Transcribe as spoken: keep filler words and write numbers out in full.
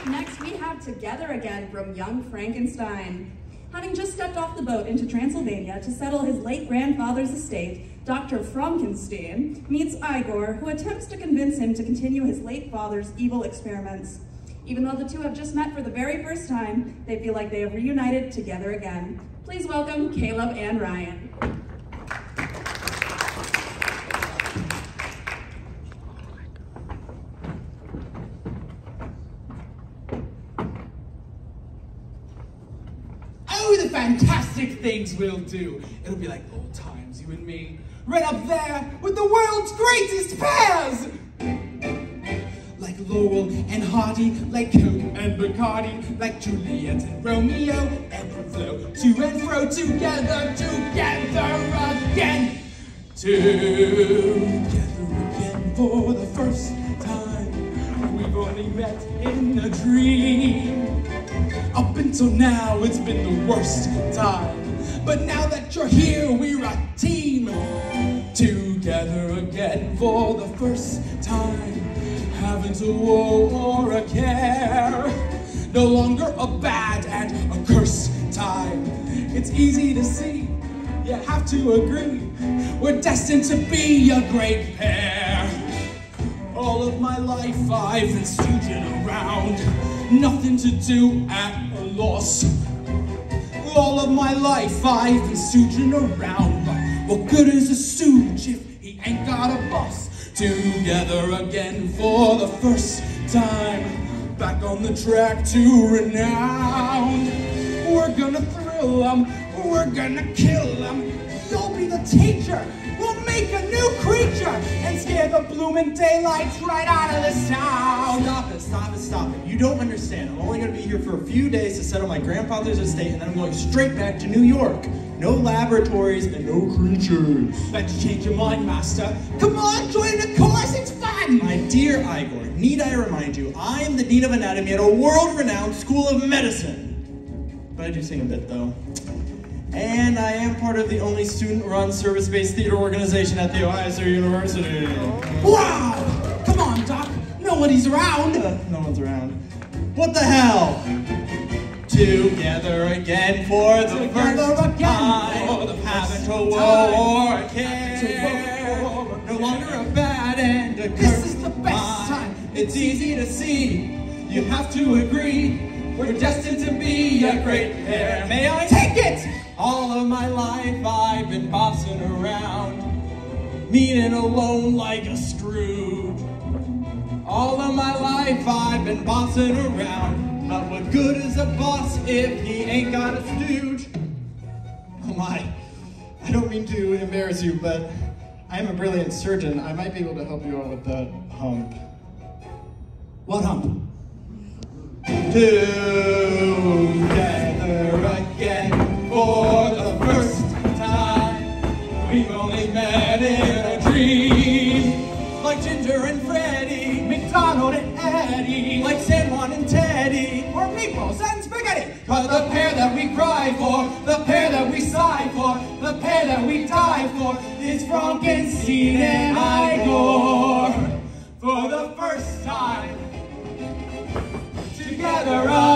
Next, we have Together Again from Young Frankenstein. Having just stepped off the boat into Transylvania to settle his late grandfather's estate, Doctor Frankenstein meets Igor, who attempts to convince him to continue his late father's evil experiments. Even though the two have just met for the very first time, they feel like they have reunited together again. Please welcome Caleb and Ryan. Oh, the fantastic things we'll do. It'll be like old times, you and me. Right up there with the world's greatest pairs. Like Laurel and Hardy, like Coke and Bacardi, like Juliet and Romeo, ebb and flow, to and fro, together, together again. Together again for the first time. We've only met in a dream. Up until now, it's been the worst time. But now that you're here, we're a team. Together again for the first time. Haven't a woe or a care. No longer a bad and a cursed time. It's easy to see, you have to agree. We're destined to be a great pair. All of my life I've been stooging around. Nothing to do at a loss. All of my life I've been stooging around. But what good is a stooge if he ain't got a boss? Together again for the first time. Back on the track to renown. We're gonna thrill them, we're gonna kill them. You'll be the teacher, we'll make a new creature and scare the blooming daylights right out of this town. Stop it, stop it, stop it. You don't understand. I'm only gonna be here for a few days to settle my grandfather's estate, and then I'm going straight back to New York. No laboratories and no creatures. Let's change your mind, master. Come on, join the course, it's fun! My dear Igor, need I remind you, I am the Dean of Anatomy at a world-renowned school of medicine. But I do sing a bit, though. And I am part of the only student-run service-based theater organization at The Ohio State University. Wow! Come on, Doc. Nobody's around. Uh, no one's around. What the hell? Together again for the Together first again time. for the Haven't first a woe time. or a care. No longer a bad and a This cursed is the best time. It's easy to see. You have to agree. We're destined to be a great pair. May I Take it! All of my life I've been bossing around, mean and alone like a Scrooge. All of my life I've been bossing around, but what good is a boss if he ain't got a stooge? Oh my, I don't mean to embarrass you, but I'm a brilliant surgeon. I might be able to help you out with the hump. What hump? Together again for the first time. We've only met in a dream. Like Ginger and Freddy, McDonald and Eddie, like San Juan and Teddy, or meatballs and spaghetti. but the pair that we cry for, the pair that we sigh for, the pair that we die for is Frankenstein and Igor. For the first time, together